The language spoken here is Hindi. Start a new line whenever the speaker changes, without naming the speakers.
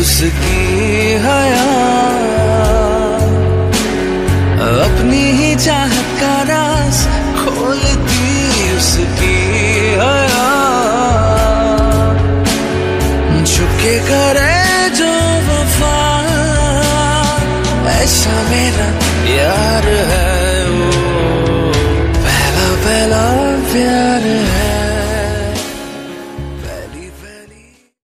उसकी हया, अपनी ही चाहत का राज खोलती उसकी हया। झुके करे जो वफा, ऐसा मेरा यार है वो।